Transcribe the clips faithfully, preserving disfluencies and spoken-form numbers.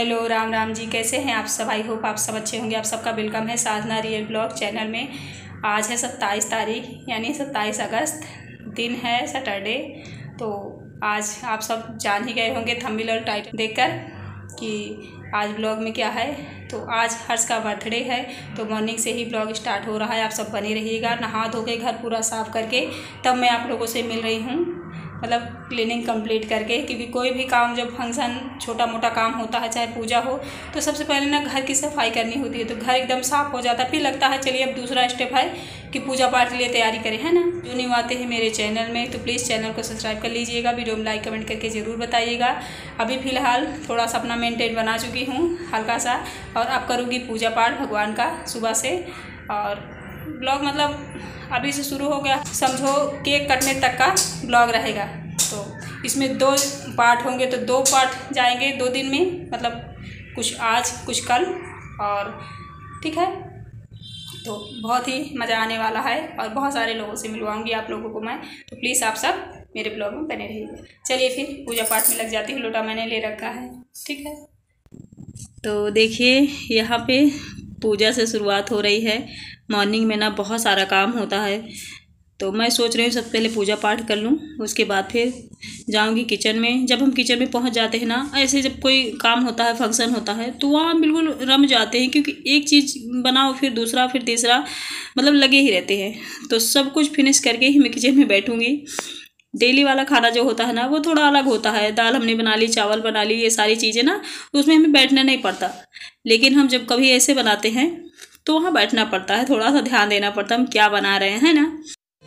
Hello Ram Ram ji, कैसे हैं आप सब। आई होप आप सब अच्छे होंगे। आप सबका वेलकम है साधना रियल ब्लॉग चैनल में। आज है सत्ताईस तारीख यानी सत्ताईस अगस्त, दिन है सैटरडे। तो आज आप सब जान ही गए होंगे थंबनेल और टाइटल देखकर कि आज ब्लॉग में क्या है। तो आज हर्ष का बर्थडे है, तो मॉर्निंग से ही ब्लॉग स्टार्ट हो रहा है। आप सब बने रहिएगा। नहा धो के घर पूरा साफ़ करके तब मैं आप लोगों से मिल रही हूँ, मतलब क्लीनिंग कंप्लीट करके। क्योंकि कोई भी काम, जब फंक्शन छोटा मोटा काम होता है, चाहे पूजा हो, तो सबसे पहले ना घर की सफाई करनी होती है। तो घर एकदम साफ़ हो जाता है, फिर लगता है चलिए अब दूसरा स्टेप है कि पूजा पाठ के लिए तैयारी करें, है ना। जो न्यू आते हैं मेरे चैनल में तो प्लीज़ चैनल को सब्सक्राइब कर लीजिएगा, वीडियो में लाइक कमेंट करके ज़रूर बताइएगा। अभी फ़िलहाल थोड़ा सा अपना मेंटेन बना चुकी हूँ हल्का सा, और अब करूँगी पूजा पाठ भगवान का सुबह से। और ब्लॉग मतलब अभी से शुरू हो गया, समझो केक कटने तक का ब्लॉग रहेगा। तो इसमें दो पार्ट होंगे, तो दो पार्ट जाएंगे दो दिन में, मतलब कुछ आज कुछ कल, और ठीक है। तो बहुत ही मज़ा आने वाला है और बहुत सारे लोगों से मिलवाऊंगी आप लोगों को मैं। तो प्लीज़ आप सब मेरे ब्लॉग में बने रहिएगा। चलिए फिर पूजा पाठ में लग जाती हूँ। लोटा मैंने ले रखा है, ठीक है। तो देखिए यहाँ पे पूजा से शुरुआत हो रही है। मॉर्निंग में ना बहुत सारा काम होता है, तो मैं सोच रही हूँ सबसे पहले पूजा पाठ कर लूँ, उसके बाद फिर जाऊँगी किचन में। जब हम किचन में पहुँच जाते हैं ना, ऐसे जब कोई काम होता है, फंक्शन होता है, तो वहाँ बिल्कुल रम जाते हैं। क्योंकि एक चीज़ बनाओ फिर दूसरा फिर तीसरा, मतलब लगे ही रहते हैं। तो सब कुछ फिनिश करके ही मैं किचन में बैठूँगी। डेली वाला खाना जो होता है ना, वो थोड़ा अलग होता है। दाल हमने बना ली, चावल बना ली, ये सारी चीज़ें ना, तो उसमें हमें बैठना नहीं पड़ता। लेकिन हम जब कभी ऐसे बनाते हैं तो वहाँ बैठना पड़ता है, थोड़ा सा ध्यान देना पड़ता है हम क्या बना रहे हैं, है ना।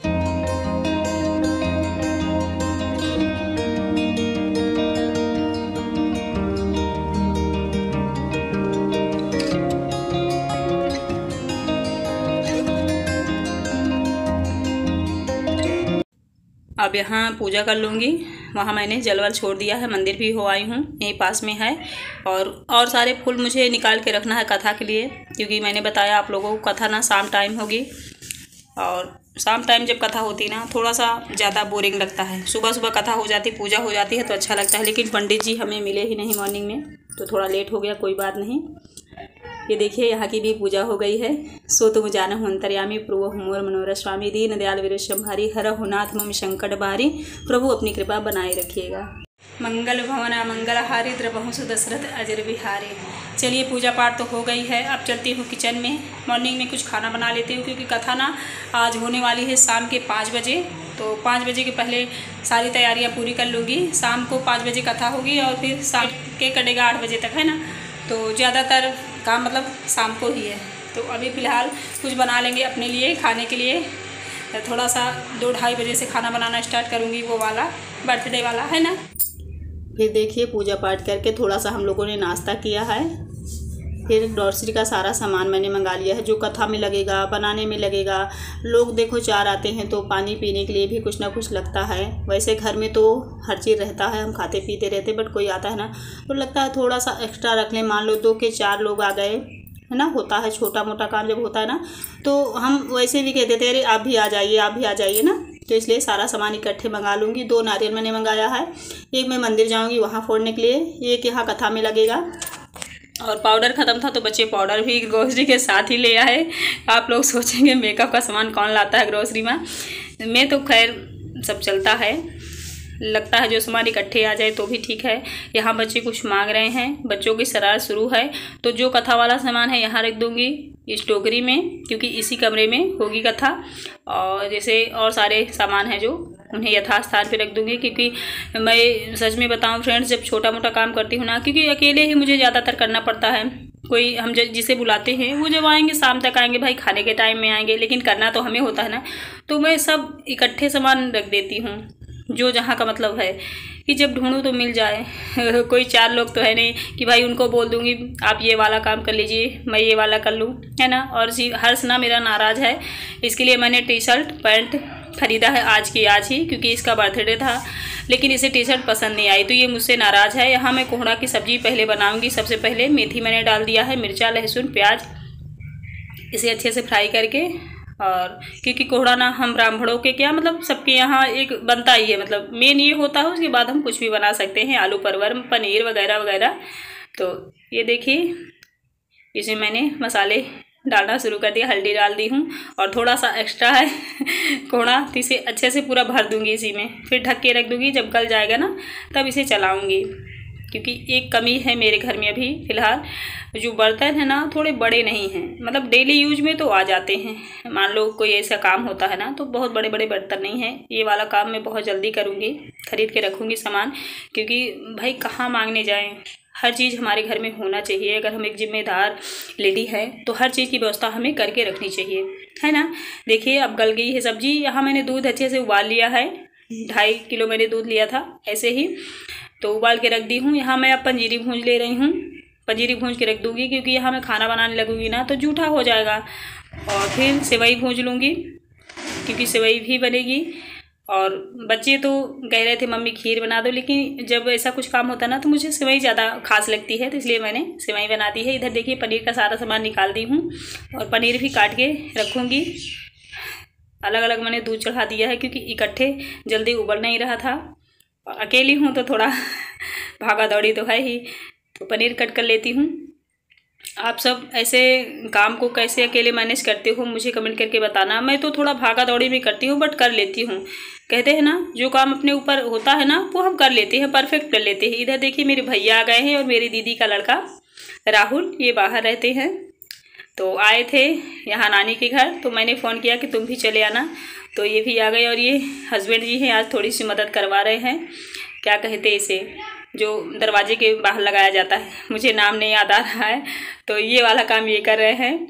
अब यहाँ पूजा कर लूँगी। वहाँ मैंने जलवल छोड़ दिया है, मंदिर भी हो आई हूँ, यहीं पास में है। और और सारे फूल मुझे निकाल के रखना है कथा के लिए, क्योंकि मैंने बताया आप लोगों को कथा ना शाम टाइम होगी। और शाम टाइम जब कथा होती ना, थोड़ा सा ज़्यादा बोरिंग लगता है। सुबह सुबह कथा हो जाती, पूजा हो जाती है तो अच्छा लगता है। लेकिन पंडित जी हमें मिले ही नहीं मॉर्निंग में, तो थोड़ा लेट हो गया, कोई बात नहीं। ये देखिए यहाँ की भी पूजा हो गई है। सो तुम जानहु अंतर्यामी प्रभु मोर मनोरथ स्वामी दीन दयाल वीरेश्वर भारी हर हुनाथ मम संकट बारी। प्रभु अपनी कृपा बनाए रखिएगा। मंगल भवना मंगल हारी द्रवहु सुदशरथ अजर बिहारी। चलिए पूजा पाठ तो हो गई है, अब चलती हूँ किचन में। मॉर्निंग में कुछ खाना बना लेती हूँ, क्योंकि कथा ना आज होने वाली है शाम के पाँच बजे। तो पाँच बजे के पहले सारी तैयारियाँ पूरी कर लूँगी। शाम को पाँच बजे कथा होगी और फिर शाम के कटेगा आठ बजे तक, है ना। तो ज़्यादातर काम मतलब शाम को ही है। तो अभी फ़िलहाल कुछ बना लेंगे अपने लिए खाने के लिए। थोड़ा सा दो ढाई बजे से खाना बनाना स्टार्ट करूँगी, वो वाला बर्थडे वाला, है ना। फिर देखिए पूजा पाठ करके थोड़ा सा हम लोगों ने नाश्ता किया है। फिर ग्रॉसरी का सारा सामान मैंने मंगा लिया है, जो कथा में लगेगा, बनाने में लगेगा। लोग देखो चार आते हैं तो पानी पीने के लिए भी कुछ ना कुछ लगता है। वैसे घर में तो हर चीज़ रहता है, हम खाते पीते रहते, बट कोई आता है ना तो लगता है थोड़ा सा एक्स्ट्रा रख लें। मान लो दो के चार लोग आ गए, है ना, होता है छोटा मोटा काम जब होता है ना, तो हम वैसे भी कह देते हैं अरे आप भी आ जाइए, आप भी आ जाइए ना। तो इसलिए सारा सामान इकट्ठे मंगा लूँगी। दो नारियल मैंने मंगाया है, एक मैं मंदिर जाऊँगी वहाँ फोड़ने के लिए, एक यहाँ कथा में लगेगा। और पाउडर ख़त्म था तो बच्चे पाउडर भी ग्रोसरी के साथ ही ले आए। आप लोग सोचेंगे मेकअप का सामान कौन लाता है ग्रोसरी में। मैं तो खैर सब चलता है, लगता है जो सामान इकट्ठे आ जाए तो भी ठीक है। यहाँ बच्चे कुछ मांग रहे हैं, बच्चों की शरारत शुरू है। तो जो कथा वाला सामान है यहाँ रख दूँगी इस टोकरी में, क्योंकि इसी कमरे में होगी कथा। और जैसे और सारे सामान हैं जो, उन्हें यथास्थान पे रख दूँगी। क्योंकि मैं सच में बताऊँ फ्रेंड्स, जब छोटा मोटा काम करती हूँ ना, क्योंकि अकेले ही मुझे ज़्यादातर करना पड़ता है। कोई हम जिसे बुलाते हैं वो जब आएंगे शाम तक आएंगे, भाई खाने के टाइम में आएंगे, लेकिन करना तो हमें होता है ना। तो मैं सब इकट्ठे सामान रख देती हूँ, जो जहाँ का मतलब है कि जब ढूंढूं तो मिल जाए। कोई चार लोग तो है नहीं कि भाई उनको बोल दूँगी आप ये वाला काम कर लीजिए, मैं ये वाला कर लूँ, है ना। और जी हर्ष ना मेरा नाराज़ है, इसके लिए मैंने टी शर्ट पैंट ख़रीदा है आज की आज ही, क्योंकि इसका बर्थडे था। लेकिन इसे टी शर्ट पसंद नहीं आई तो ये मुझसे नाराज़ है। यहाँ मैं कोहड़ा की सब्ज़ी पहले बनाऊँगी। सबसे पहले मेथी मैंने डाल दिया है, मिर्चा लहसुन प्याज, इसे अच्छे से फ्राई करके। और क्योंकि कोहड़ा ना हम ब्राह्मणों के क्या मतलब सबके यहाँ एक बनता ही है, मतलब मेन ये होता है। उसके बाद हम कुछ भी बना सकते हैं, आलू परवर पनीर वगैरह वगैरह तो ये देखिए इसमें मैंने मसाले डालना शुरू कर दिया। हल्दी डाल दी हूँ और थोड़ा सा एक्स्ट्रा है कोड़ा, तो इसे अच्छे से पूरा भर दूँगी इसी में, फिर ढक के रख दूँगी। जब गल जाएगा ना तब इसे चलाऊँगी, क्योंकि एक कमी है मेरे घर में अभी फ़िलहाल, जो बर्तन है ना थोड़े बड़े नहीं हैं, मतलब डेली यूज में तो आ जाते हैं। मान लो कोई ऐसा काम होता है ना तो बहुत बड़े बड़े बर्तन नहीं हैं। ये वाला काम मैं बहुत जल्दी करूँगी, खरीद के रखूँगी सामान, क्योंकि भाई कहाँ मांगने जाएँ। हर चीज़ हमारे घर में होना चाहिए। अगर हम एक जिम्मेदार लेडी है तो हर चीज़ की व्यवस्था हमें करके रखनी चाहिए, है ना। देखिए अब गल गई है सब्जी। यहाँ मैंने दूध अच्छे से उबाल लिया है, ढाई किलो मैंने दूध लिया था ऐसे ही, तो उबाल के रख दी हूँ। यहाँ मैं अब पंजीरी भूंज ले रही हूँ, पंजीरी भूंज के रख दूँगी, क्योंकि यहाँ मैं खाना बनाने लगूँगी ना तो जूठा हो जाएगा। और फिर सेवई भूंज लूँगी, क्योंकि सेवई भी बनेगी। और बच्चे तो कह रहे थे मम्मी खीर बना दो, लेकिन जब ऐसा कुछ काम होता है ना तो मुझे सेवई ज़्यादा खास लगती है, तो इसलिए मैंने सेवई बना दी है। इधर देखिए पनीर का सारा सामान निकाल दी हूँ और पनीर भी काट के रखूँगी। अलग अलग मैंने दूध चढ़ा दिया है, क्योंकि इकट्ठे जल्दी उबल नहीं रहा था। अकेली हूँ तो थोड़ा भागा दौड़ी तो है ही। तो पनीर कट कर लेती हूँ। आप सब ऐसे काम को कैसे अकेले मैनेज करते हो मुझे कमेंट करके बताना। मैं तो थोड़ा भागा दौड़ी भी करती हूँ, बट कर लेती हूँ। कहते हैं ना जो काम अपने ऊपर होता है ना वो हम कर लेते हैं, परफेक्ट कर लेते हैं। इधर देखिए मेरे भैया आ गए हैं और मेरी दीदी का लड़का राहुल, ये बाहर रहते हैं, तो आए थे यहाँ नानी के घर। तो मैंने फ़ोन किया कि तुम भी चले आना, तो ये भी आ गए। और ये हस्बैंड जी हैं, आज थोड़ी सी मदद करवा रहे हैं। क्या कहते इसे, जो दरवाजे के बाहर लगाया जाता है, मुझे नाम नहीं याद आ रहा है, तो ये वाला काम ये कर रहे हैं।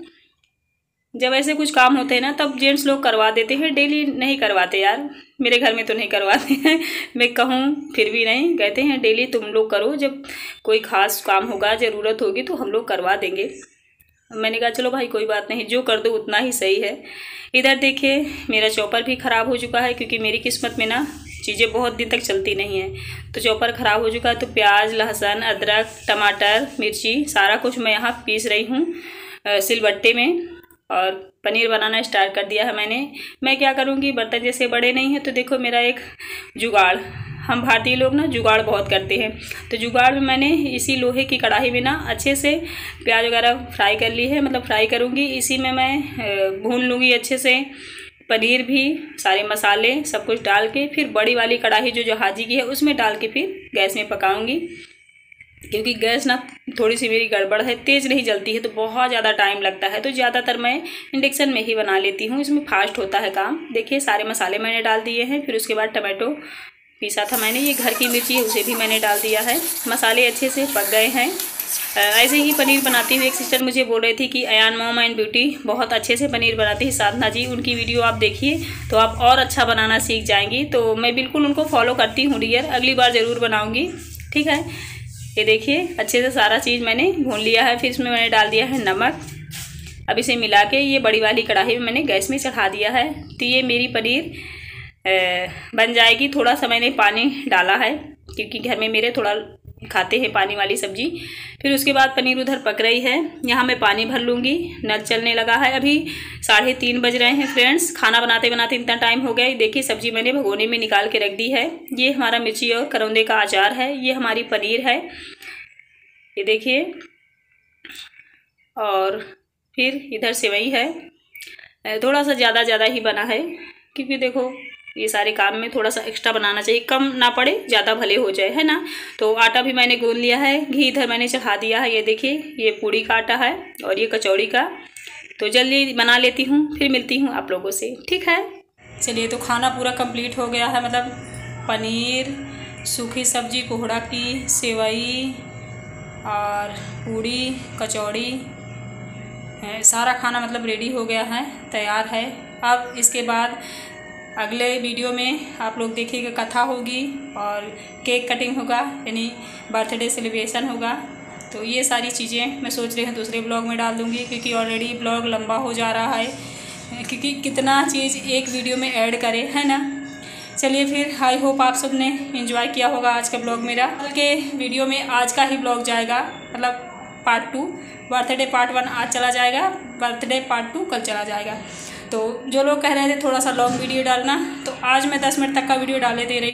जब ऐसे कुछ काम होते हैं ना तब जेंट्स लोग करवा देते हैं, डेली नहीं करवाते यार। मेरे घर में तो नहीं करवाते हैं, मैं कहूँ फिर भी नहीं, कहते हैं डेली तुम लोग करो, जब कोई ख़ास काम होगा ज़रूरत होगी तो हम लोग करवा देंगे। मैंने कहा चलो भाई कोई बात नहीं, जो कर दो उतना ही सही है। इधर देखिए मेरा चॉपर भी ख़राब हो चुका है, क्योंकि मेरी किस्मत में ना चीज़ें बहुत दिन तक चलती नहीं है। तो चॉपर ख़राब हो चुका है, तो प्याज, लहसुन, अदरक, टमाटर, मिर्ची सारा कुछ मैं यहाँ पीस रही हूँ सिलबट्टे में। और पनीर बनाना स्टार्ट कर दिया है मैंने। मैं क्या करूँगी, बर्तन जैसे बड़े नहीं हैं, तो देखो मेरा एक जुगाड़, हम भारतीय लोग ना जुगाड़ बहुत करते हैं। तो जुगाड़ में मैंने इसी लोहे की कढ़ाई में ना अच्छे से प्याज वगैरह फ्राई कर ली है, मतलब फ्राई करूँगी। इसी में मैं भून लूँगी अच्छे से पनीर भी, सारे मसाले सब कुछ डाल के, फिर बड़ी वाली कढ़ाई जो जहाजी की है उसमें डाल के फिर गैस में पकाऊंगी। क्योंकि गैस ना थोड़ी सी मेरी गड़बड़ है, तेज़ नहीं जलती है, तो बहुत ज़्यादा टाइम लगता है। तो ज़्यादातर मैं इंडक्शन में ही बना लेती हूँ, इसमें फास्ट होता है काम। देखिए सारे मसाले मैंने डाल दिए हैं। फिर उसके बाद टमाटो पीसा था मैंने, ये घर की मिर्ची है उसे भी मैंने डाल दिया है। मसाले अच्छे से पक गए हैं। ऐसे ही पनीर बनाती हुई एक सिस्टर मुझे बोल रही थी कि अयान मॉम एंड ब्यूटी बहुत अच्छे से पनीर बनाती है, साधना जी, उनकी वीडियो आप देखिए तो आप और अच्छा बनाना सीख जाएंगी। तो मैं बिल्कुल उनको फॉलो करती हूँ डियर, अगली बार ज़रूर बनाऊँगी, ठीक है। ये देखिए अच्छे से सारा चीज़ मैंने भून लिया है। फिर इसमें मैंने डाल दिया है नमक। अब इसे मिला के ये बड़ी वाली कढ़ाई में मैंने गैस में चढ़ा दिया है। तो ये मेरी पनीर बन जाएगी। थोड़ा सा मैंने पानी डाला है, क्योंकि घर में मेरे थोड़ा खाते हैं पानी वाली सब्जी। फिर उसके बाद पनीर उधर पक रही है, यहाँ मैं पानी भर लूँगी। नल चलने लगा है, अभी साढ़े तीन बज रहे हैं फ्रेंड्स। खाना बनाते बनाते इतना टाइम हो गया। देखिए सब्जी मैंने भगोने में निकाल के रख दी है। ये हमारा मिर्ची और करौंदे का अचार है, ये हमारी पनीर है, ये देखिए। और फिर इधर सेवई है, थोड़ा सा ज़्यादा ज़्यादा ही बना है, क्योंकि देखो ये सारे काम में थोड़ा सा एक्स्ट्रा बनाना चाहिए, कम ना पड़े ज़्यादा भले हो जाए, है ना। तो आटा भी मैंने गूंद लिया है, घी इधर मैंने चढ़ा दिया है। ये देखिए ये पूड़ी का आटा है और ये कचौड़ी का। तो जल्दी बना लेती हूँ, फिर मिलती हूँ आप लोगों से, ठीक है। चलिए तो खाना पूरा कंप्लीट हो गया है, मतलब पनीर, सूखी सब्जी कोहड़ा की, सेवई और पूड़ी, कचौड़ी, सारा खाना मतलब रेडी हो गया है, तैयार है। अब इसके बाद अगले वीडियो में आप लोग देखिएगा, कथा होगी और केक कटिंग होगा, यानी बर्थडे सेलिब्रेशन होगा। तो ये सारी चीज़ें मैं सोच रही हूँ दूसरे ब्लॉग में डाल दूँगी, क्योंकि ऑलरेडी ब्लॉग लंबा हो जा रहा है, क्योंकि कितना चीज़ एक वीडियो में ऐड करे, है ना। चलिए फिर, आई होप आप सब ने एंजॉय किया होगा आज का ब्लॉग मेरा। कल के वीडियो में आज का ही ब्लॉग जाएगा, मतलब part two. Birthday part one आज चला जाएगा, बर्थडे पार्ट टू कल चला जाएगा। तो जो लोग कह रहे थे थोड़ा सा लॉन्ग वीडियो डालना, तो आज मैं दस मिनट तक का वीडियो डाले दे रही